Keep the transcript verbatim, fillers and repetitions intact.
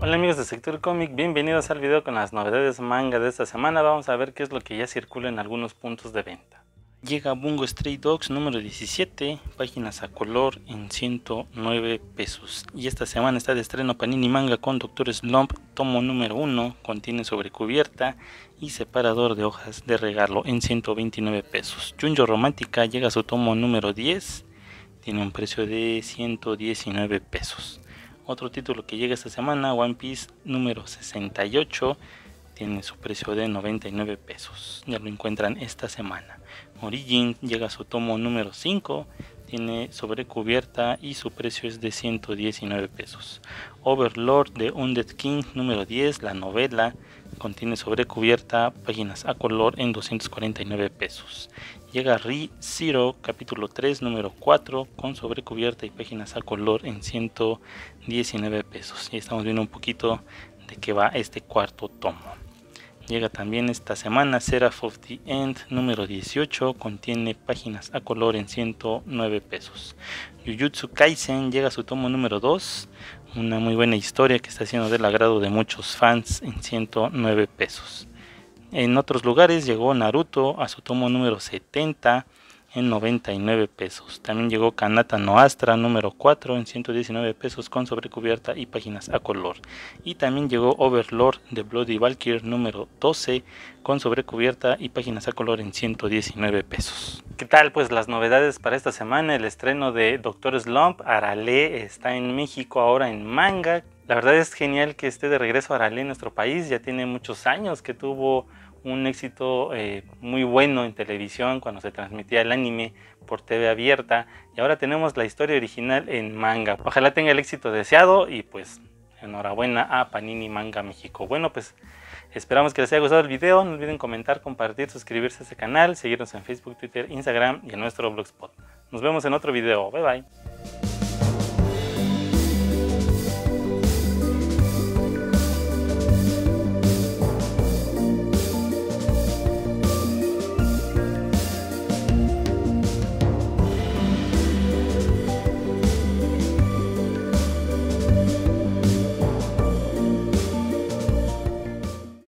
Hola amigos de Sector Cómic, bienvenidos al video con las novedades manga de esta semana. Vamos a ver qué es lo que ya circula en algunos puntos de venta. Llega Bungo Stray Dogs número diecisiete, páginas a color en ciento nueve pesos. Y esta semana está de estreno Panini Manga con Doctor Slump, tomo número uno, contiene sobrecubierta y separador de hojas de regalo en ciento veintinueve pesos. Junjo Romántica llega a su tomo número diez, tiene un precio de ciento diecinueve pesos. Otro título que llega esta semana, One Piece número sesenta y ocho, tiene su precio de noventa y nueve pesos, ya lo encuentran esta semana. Origin llega a su tomo número cinco, tiene sobrecubierta y su precio es de ciento diecinueve pesos. Overlord de Undead King número diez, la novela, contiene sobrecubierta, páginas a color en doscientos cuarenta y nueve pesos. Llega Re:Zero capítulo tres número cuatro con sobrecubierta y páginas a color en ciento diecinueve pesos. Y estamos viendo un poquito de qué va este cuarto tomo. Llega también esta semana Seraph of the End número dieciocho, contiene páginas a color en ciento nueve pesos. Jujutsu Kaisen llega a su tomo número dos, una muy buena historia que está siendo del agrado de muchos fans en ciento nueve pesos. En otros lugares llegó Naruto a su tomo número setenta en noventa y nueve pesos. También llegó Kanata no Astra número cuatro en ciento diecinueve pesos con sobrecubierta y páginas a color. Y también llegó Overlord de Bloody Valkyrie número doce con sobrecubierta y páginas a color en ciento diecinueve pesos. ¿Qué tal? Pues las novedades para esta semana, el estreno de Doctor Slump. Arale está en México ahora en manga. La verdad es genial que esté de regreso Arale en nuestro país, ya tiene muchos años que tuvo un éxito eh, muy bueno en televisión cuando se transmitía el anime por T V abierta, y ahora tenemos la historia original en manga. Ojalá tenga el éxito deseado y pues enhorabuena a Panini Manga México. Bueno, pues esperamos que les haya gustado el video, no olviden comentar, compartir, suscribirse a este canal, seguirnos en Facebook, Twitter, Instagram y en nuestro Blogspot. Nos vemos en otro video, bye bye.